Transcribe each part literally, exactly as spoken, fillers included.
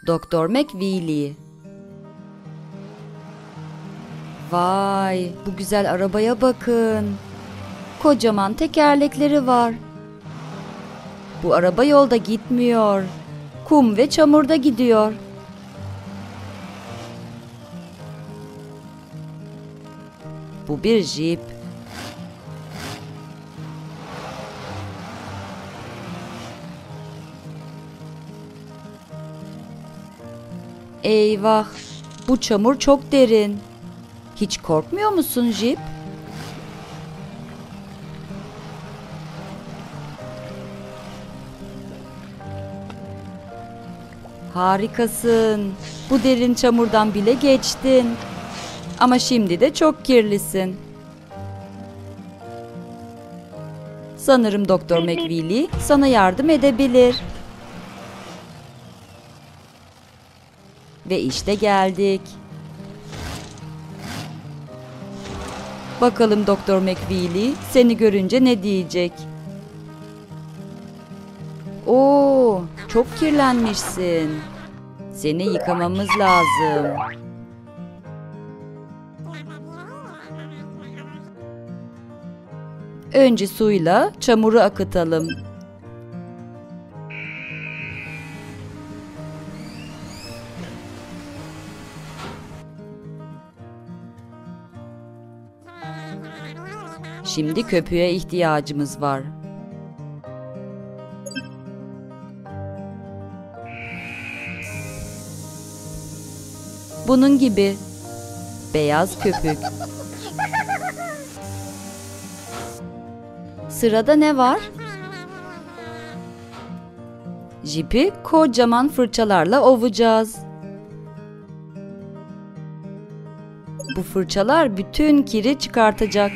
Doktor McWheelie. Vay, bu güzel arabaya bakın. Kocaman tekerlekleri var. Bu araba yolda gitmiyor. Kum ve çamurda gidiyor. Bu bir jip. Eyvah, bu çamur çok derin. Hiç korkmuyor musun jip? Harikasın. Bu derin çamurdan bile geçtin. Ama şimdi de çok kirlisin. Sanırım Doktor McWheelie sana yardım edebilir. Ve işte geldik. Bakalım Doktor McWheelie seni görünce ne diyecek? Oo, çok kirlenmişsin. Seni yıkamamız lazım. Önce suyla çamuru akıtalım. Şimdi köpüğe ihtiyacımız var. Bunun gibi beyaz köpük. Sırada ne var? Jipi kocaman fırçalarla ovacağız. Bu fırçalar bütün kiri çıkartacak.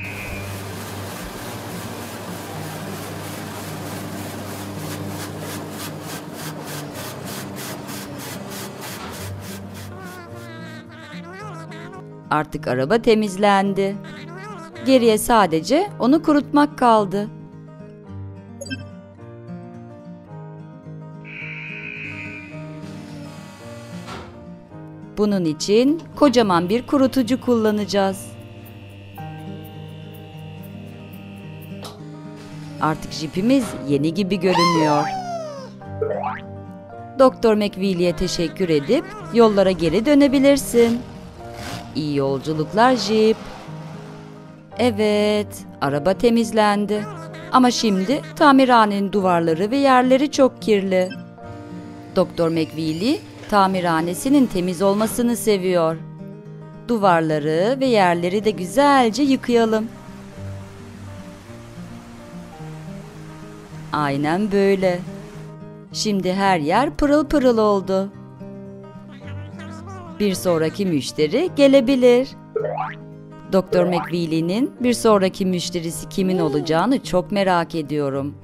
Artık araba temizlendi. Geriye sadece onu kurutmak kaldı. Bunun için kocaman bir kurutucu kullanacağız. Artık jipimiz yeni gibi görünüyor. Doktor McWheelie'ye teşekkür edip yollara geri dönebilirsin. İyi yolculuklar jip. Evet, araba temizlendi. Ama şimdi tamirhanenin duvarları ve yerleri çok kirli. Doktor McWheelie tamirhanesinin temiz olmasını seviyor. Duvarları ve yerleri de güzelce yıkayalım. Aynen böyle. Şimdi her yer pırıl pırıl oldu. Bir sonraki müşteri gelebilir. Doktor McWheelie'nin bir sonraki müşterisi kimin olacağını çok merak ediyorum.